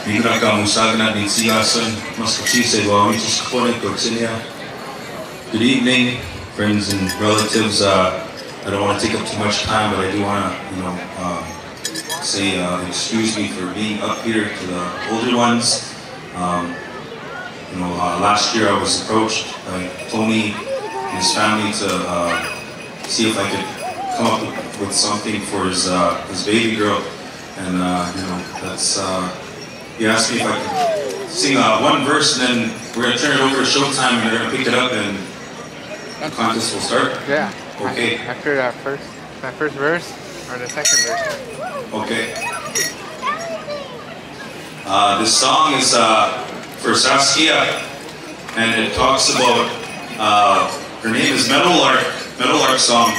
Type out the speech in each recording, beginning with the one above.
Migra ka musagna din siyasan, mas kapsisay wa mitus kaponik Korsinia. Good evening, friends and relatives. I don't want to take up too much time, but I do want to, say excuse me for being up here to the older ones. Last year I was approached by Tony and his family to see if I could come up with something for his baby girl, and that's. He asked me if I could sing one verse, and then we're gonna turn it over to Showtime, and they're gonna pick it up, and the contest will start. Yeah. Okay. After that first verse or the second verse. Okay. This song is for Saskia, and it talks about her name is Meadowlark song.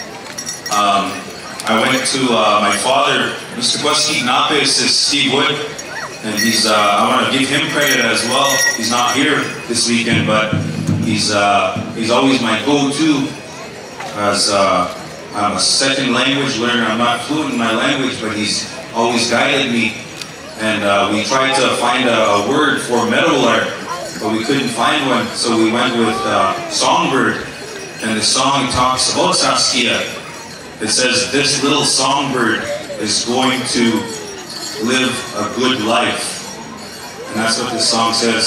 I went to my father, Mr. Quesky Napes, is Steve Wood. And I want to give him credit as well. He's not here this weekend, but he's always my go-to, as I'm a second language learner. I'm not fluent in my language, but he's always guided me. And we tried to find a word for meadowlark, but we couldn't find one, so we went with songbird. And the song talks about Saskia. It says, this little songbird is going to live a good life. And that's what this song says.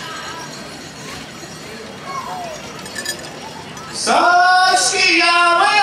Saskia!